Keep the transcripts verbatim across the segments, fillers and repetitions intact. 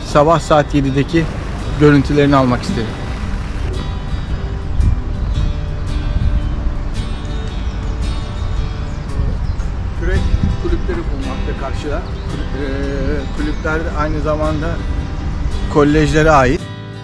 sabah saat yedideki görüntülerini almak istedim. Kürek kulüpleri bulunmakta karşıda. Kulüpler de aynı zamanda kolejlere ait.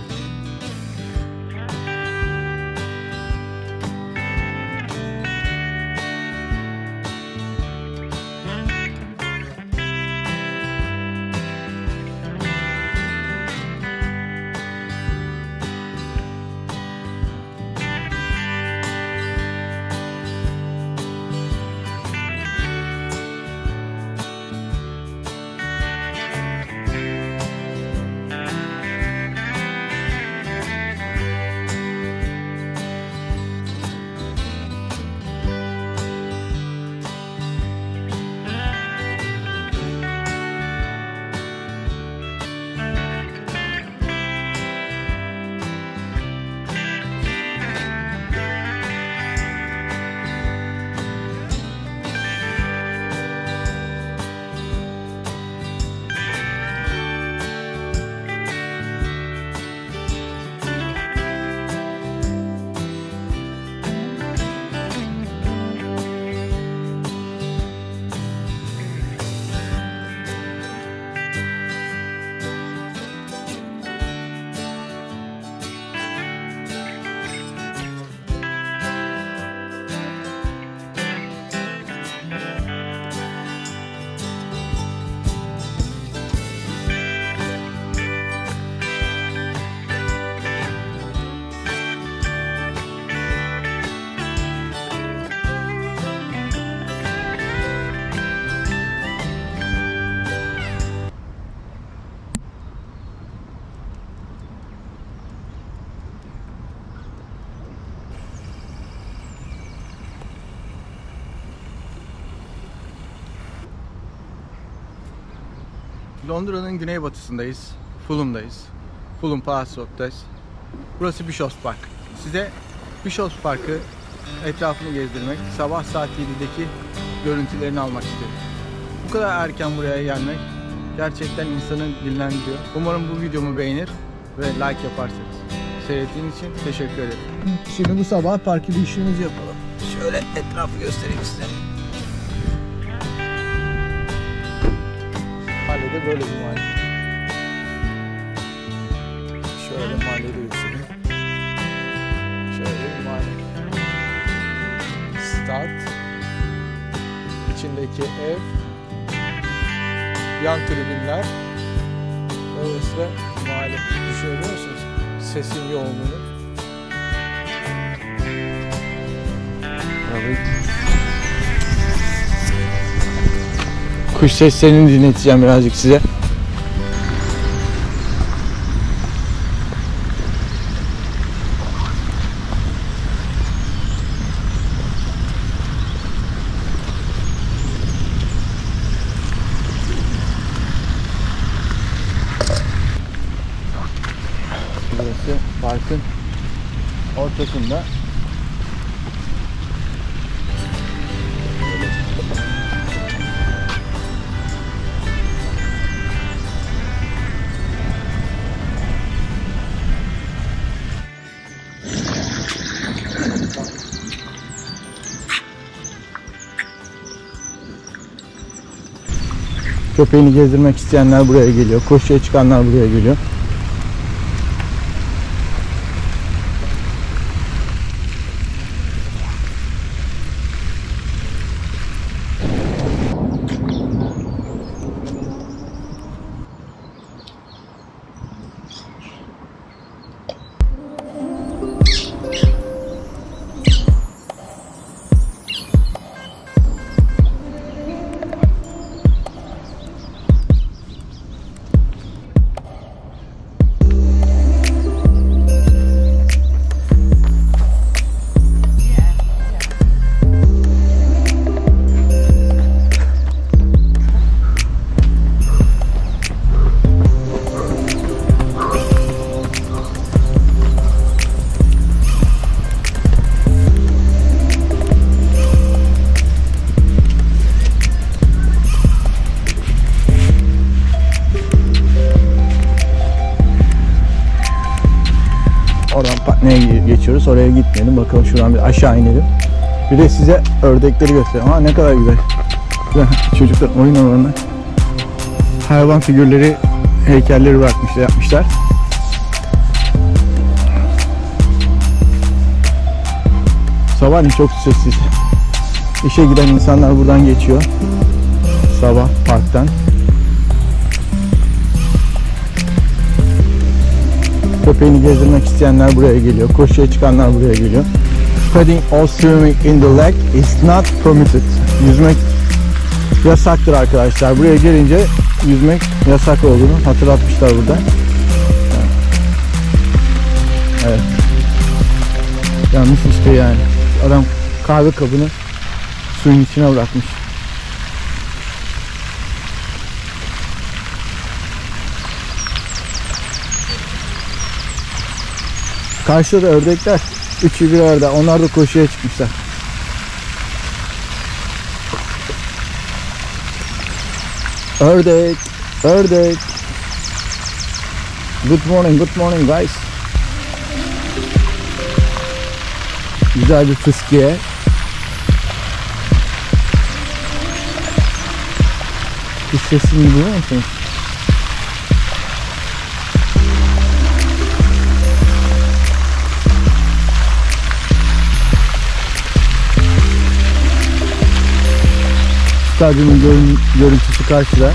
Londra'nın güneybatısındayız. Fulham'dayız. Fulham Palace Road'dayız. Burası Bishop's Park. Size Bishop's Park'ı etrafını gezdirmek, sabah saat yedideki görüntülerini almak istedim. Bu kadar erken buraya gelmek gerçekten insanı dinlendiriyor. Umarım bu videomu beğenir ve like yaparsınız. Seyrettiğiniz için teşekkür ederim. Şimdi bu sabah park yürüyüşümüzü yapalım. Şöyle etrafı göstereyim size. Mahallede böyle bir mahalle. Şöyle mahallede göstereyim. Şöyle bir mahalle. Stat. İçindeki ev. Yan tribünler. Dolayısıyla mahalle. Düşünebiliyor musunuz? Sesin yoğunluğunu. Evet. Kuş seslerini dinleteceğim birazcık size. Burası parkın ortasında. Köpeğini gezdirmek isteyenler buraya geliyor. Koşuya çıkanlar buraya geliyor. tekneye geçiyoruz. Oraya gitmeyelim. Bakalım şuradan bir aşağı inelim. Bir de size ördekleri göstereyim. Aa, ne kadar güzel. Çocuklar oyun alanına hayvan figürleri, heykelleri bırakmışlar, yapmışlar. Sabahleyin çok sessiz. İşe giden insanlar buradan geçiyor. Sabah parktan. Köpeğini gezdirmek isteyenler buraya geliyor. Koşuya çıkanlar buraya geliyor. Studying or swimming in the lake is not permitted. Yüzmek yasaktır arkadaşlar. Buraya gelince yüzmek yasak olduğunu hatırlatmışlar burada. Evet. Yanlış işte yani. Adam kahve kabını suyun içine bırakmış. Karşıda da ördekler. Üçü bir arada. Onlar da koşuya çıkmışlar. Ördek. Ördek. Good morning. Good morning guys. Güzel bir fıskiye. Kuş sesini duyuyor musunuz? Stadyumun görün görüntüsü karşıda.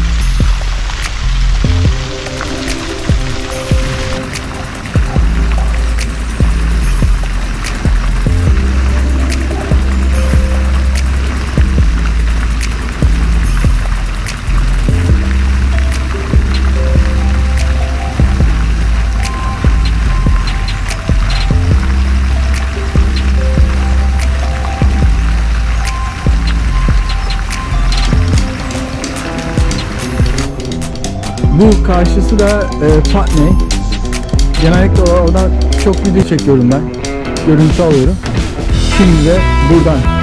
Bu karşısı da e, Putney. Genellikle oradan çok video çekiyorum ben. Görüntü alıyorum. Şimdi de buradan